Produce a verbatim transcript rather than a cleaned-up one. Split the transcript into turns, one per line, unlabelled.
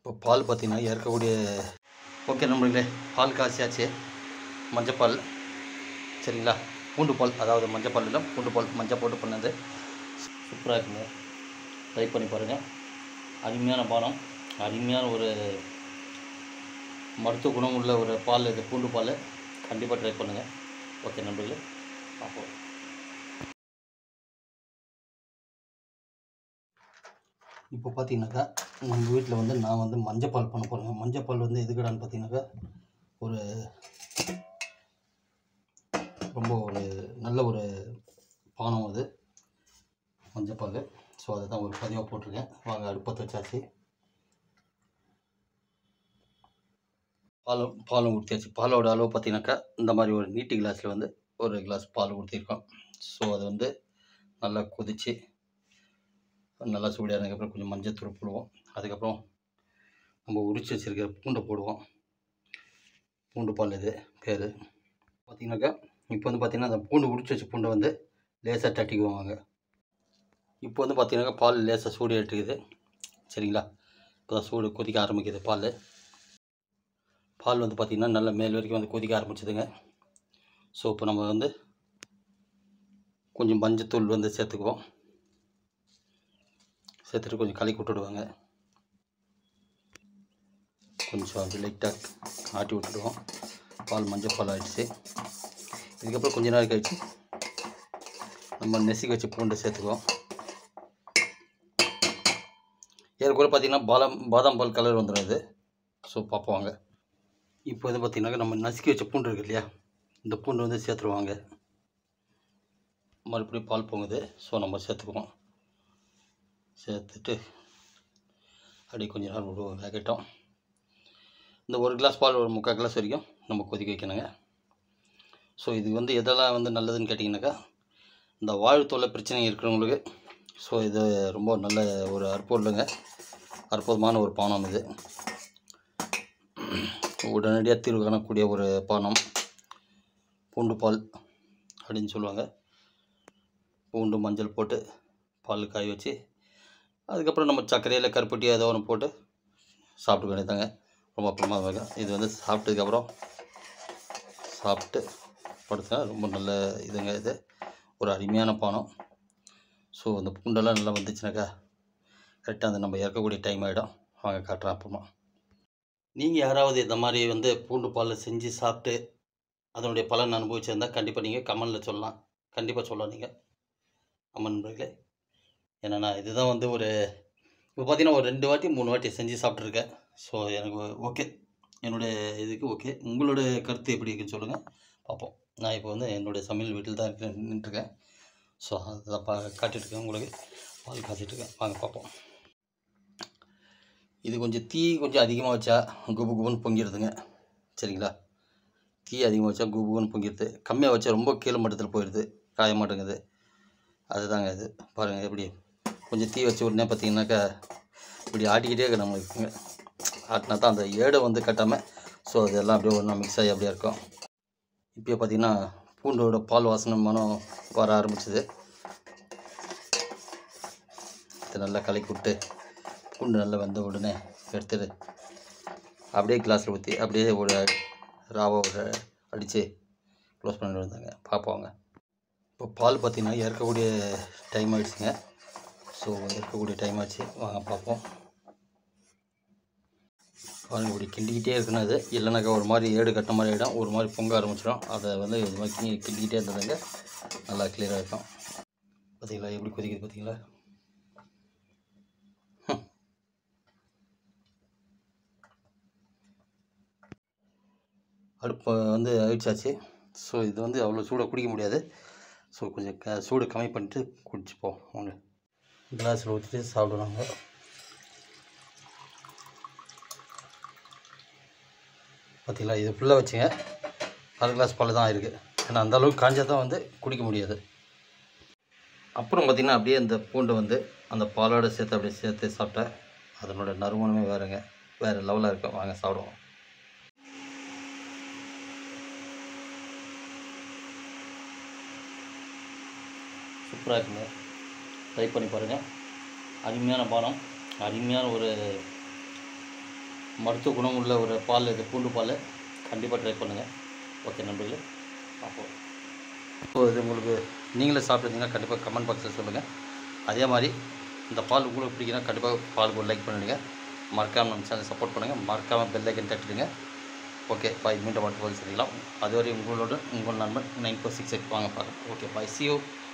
இப்போ பால் பார்த்தீங்கன்னா இறக்கக்கூடிய ஓகே நண்பர்களே, பால் காய்ச்சியாச்சு. மஞ்சப்பால் சரிங்களா, பூண்டு பால், அதாவது மஞ்சப்பால் இல்லை பூண்டு பால், மஞ்சள் போட்டு பண்ணது சூப்பராக இருக்குங்க. ட்ரை பண்ணி பாருங்கள். அருமையான பானம், அருமையான ஒரு மருத்துவ குணம் உள்ள ஒரு பால் இது, பூண்டு பால். கண்டிப்பாக ட்ரை பண்ணுங்கள். ஓகே நண்பர்களே, பார்ப்போம். இப்போ பார்த்தீங்கன்னாக்கா நம்ம வீட்டில் வந்து நான் வந்து மஞ்சப்பால் பண்ண போகிறேங்க. மஞ்சப்பால் வந்து எதுக்கடான்னு பார்த்தீங்கன்னாக்கா ஒரு ரொம்ப ஒரு நல்ல ஒரு பானம் அது மஞ்சப்பால். ஸோ அதை தான் ஒரு பதிவாக போட்டிருக்கேன். வாங்க அடுப்பத்தை வச்சாச்சு, பாலும் பாலும் ஊற்றியாச்சு. பாலோட அளவு பார்த்தீங்கன்னாக்கா இந்த மாதிரி ஒரு நீட்டு கிளாஸில் வந்து ஒரு கிளாஸ் பால் ஊற்றிருக்கோம். ஸோ அது வந்து நல்லா கொதித்து நல்லா சூடானதுக்கப்புறம் கொஞ்சம் மஞ்சள் தூள் போடுவோம். அதுக்கப்புறம் நம்ம உரிச்சு வச்சுருக்கிற பூண்டை போடுவோம். பூண்டு பால் இது பேர் பார்த்தீங்கன்னாக்கா. இப்போ வந்து பார்த்திங்கன்னா அந்த பூண்டு உரிச்சு வச்ச பூண்டை வந்து லேசாக தட்டிக்குவாங்க. இப்போ வந்து பார்த்திங்கனாக்கா பால் லேசாக சூடு ஏற்றுக்குது சரிங்களா. இப்போ தான் சூடு கொதிக்க ஆரம்பிக்குது. பால் பால் வந்து பார்த்திங்கன்னா நல்லா மேல் வரைக்கும் வந்து கொதிக்க ஆரம்பிச்சுதுங்க. ஸோ இப்போ நம்ம வந்து கொஞ்சம் மஞ்சத்தூள் வந்து சேர்த்துக்குவோம். சேர்த்துட்டு கொஞ்சம் கலக்கி விட்டுடுவாங்க. கொஞ்சம் அப்படி லைட்டாக ஆட்டி விட்டுடுவோம். பால் மஞ்சள் பால் ஆகிடுச்சு. இதுக்கப்புறம் கொஞ்ச நேரம் கழிச்சு நம்ம நெசிக்க வச்சு பூண்டை சேர்த்துக்குவோம். ஏற்கனவே பார்த்திங்கன்னா பாலம் பாதாம் பால் கலர் வந்துடும் இது. ஸோ பார்ப்போங்க. இப்போ வந்து பார்த்திங்கனாக்கா நம்ம நசுக்கி வச்ச பூண்டு இருக்குது இல்லையா, இந்த பூண்டு வந்து சேர்த்துருவாங்க. மறுபடியும் பால் பொங்குது. ஸோ நம்ம சேர்த்துக்குவோம். சேர்த்துட்டு அப்படியே கொஞ்சம் நேரம் விடுவோம், வேகட்டும். இந்த ஒரு கிளாஸ் பால் ஒரு முக்கால் கிளாஸ் வரைக்கும் நம்ம கொதிக்க வைக்கணுங்க. ஸோ இது வந்து எதெல்லாம் வந்து நல்லதுன்னு கேட்டிங்கனாக்கா, இந்த வாழ்த்தொல்லை பிரச்சனை இருக்கிறவங்களுக்கு ஸோ இது ரொம்ப நல்ல ஒரு அற்புதங்க அற்புதமான ஒரு பானம். இது உடனடியாக தீர்வு காணக்கூடிய ஒரு பானம் பூண்டு பால் அப்படின்னு சொல்லுவாங்க. பூண்டு மஞ்சள் போட்டு பால் காய வச்சு அதுக்கப்புறம் நம்ம சர்க்கரையில் கருப்பட்டி ஏதோ ஒன்று போட்டு சாப்பிட்டு வேண்டியதாங்க. ரொம்ப அப்புறமாக இது வந்து சாப்பிட்டதுக்கப்புறம் சாப்பிட்டு படுத்தா ரொம்ப நல்ல இதுங்க. இது ஒரு அருமையான பானம். ஸோ அந்த பூண்டெல்லாம் நல்லா வந்துச்சுனாக்கா கரெக்டாக அந்த நம்ம இறக்கக்கூடிய டைம் ஆகிடும். வாங்க காட்டுறேன் அப்புறமா. நீங்கள் யாராவது இந்த மாதிரி வந்து பூண்டு பால் செஞ்சு சாப்பிட்டு அதனுடைய பலன் அனுபவிச்சிருந்தால் கண்டிப்பாக நீங்கள் கமெண்டில் சொல்லலாம். கண்டிப்பாக சொல்லலாம் நீங்கள் ஆமாம் நண்பர்களே. ஏன்னா இதுதான் வந்து ஒரு இப்போ பார்த்தீங்கன்னா ஒரு ரெண்டு வாட்டி மூணு வாட்டி செஞ்சு சாப்பிட்ருக்கேன். ஸோ எனக்கு ஓகே, என்னுடைய இதுக்கு ஓகே. உங்களுடைய கருத்து எப்படி இருக்குன்னு சொல்லுங்கள், பார்ப்போம். நான் இப்போ வந்து என்னுடைய சமையல் வீட்டில் தான் இருக்க நின்றுருக்கேன். ஸோ அதை பா காட்டிகிட்ருக்கேன் உங்களுக்கு, பால் காய்ச்சிட்ருக்கேன். வாங்க பார்ப்போம். இது கொஞ்சம் தீ கொஞ்சம் அதிகமாக வச்சா குபு குபுன்னு பொங்கிடுதுங்க சரிங்களா. தீ அதிகமாக வச்சா குபு குபுன்னு பொங்கிடுது. கம்மியாக வச்சா ரொம்ப கீழே மட்டத்தில் போயிடுது, காய மாட்டேங்குது. அதுதாங்க இது பாருங்கள். எப்படி கொஞ்சம் தீ வச்ச உடனே பார்த்தீங்கன்னாக்கா இப்படி ஆட்டிக்கிட்டே இருக்க நம்ம இருக்குங்க. ஆட்டினா தான் அந்த ஏடை வந்து கட்டாமல் ஸோ அதெல்லாம் அப்படியே ஒன்றா மிக்ஸ் ஆகி அப்படியே இருக்கும். இப்போ பார்த்திங்கன்னா பூண்டோட பால் வாசனை மனம் வர ஆரம்பிச்சிது. இதை நல்லா கலக்கி விட்டு பூண்டு நல்லா வந்த உடனே எடுத்துட்டு அப்படியே கிளாஸில் ஊற்றி அப்படியே ஒரு ராவை ஒரு அடித்து க்ளோஸ் பண்ணிட்டு வந்தாங்க. பார்ப்போங்க. இப்போ பால் பார்த்திங்கன்னா இறக்கக்கூடிய டைம் ஆகிடுச்சுங்க. ஸோ இறக்கக்கூடிய டைம் ஆச்சு. வாங்க பார்ப்போம். பாருங்கள் இப்படி கிண்டிக்கிட்டே இருக்கணும். அது இல்லைனாக்கா ஒரு மாதிரி ஏடு கட்ட மாதிரி ஆகிடும், ஒரு மாதிரி பொங்க ஆரம்பிச்சிடும். அதை வந்து இது மாதிரி கிண்டி கிண்டிக்கிட்டே இருந்ததுங்க நல்லா கிளியராக இருக்கும். பார்த்தீங்களா எப்படி கொதிக்குது பார்த்தீங்களா. அடுப்பு வந்து அழிச்சாச்சு. ஸோ இது வந்து அவ்வளோ சூடாக குடிக்க முடியாது. ஸோ கொஞ்சம் க சூடு கம்மி பண்ணிட்டு குடிச்சுப்போம். வாங்க கிளாஸில் ஊற்றிட்டு சாப்பிடுவாங்க. பார்த்தீங்களா இது ஃபுல்லாக வச்சுங்க. அரை கிளாஸ் பால் தான் இருக்குது. ஏன்னா அந்தளவுக்கு காஞ்சால் தான் வந்து குடிக்க முடியாது. அப்புறம் பார்த்திங்கன்னா அப்படியே அந்த பூண்டை வந்து அந்த பாலோடு சேர்த்து அப்படியே சேர்த்து சாப்பிட்டா அதனோட நறுமணமே வேறுங்க, வேறு லெவலாக இருக்கும். வாங்க சாப்பிடுவோம். சூப்பராக இருக்குங்க. ட்ரை பண்ணி பாருங்கள். அருமையான பானம், அருமையான ஒரு மருத்துவ குணம் உள்ள ஒரு பால் இது, பூண்டு பால். கண்டிப்பாக ட்ரை பண்ணுங்கள். ஓகே நண்பர்களே. அப்போ இப்போ இது உங்களுக்கு நீங்களே சாப்பிட்டுருந்தீங்கன்னா கண்டிப்பாக கமெண்ட் பாக்ஸில் சொல்லுங்கள். அதே மாதிரி இந்த பால் உங்களுக்கு பிடிக்குன்னா கண்டிப்பாக பாலுக்கு ஒரு லைக் பண்ணிவிடுங்க. மறக்காமல் நம்ம சேனல் சப்போர்ட் பண்ணுங்கள். மறக்காமல் பெல் ஐக்கன் தட்டிடுங்க. Okay bye. மீண்டும் அடுத்த பதில் சந்திக்கலாம். அதுவரை உங்களோட உங்கள் நண்பன் நைன் ஃபோர் சிக்ஸ் எயிட் வாங்க பாருங்கள். Okay bye. See you.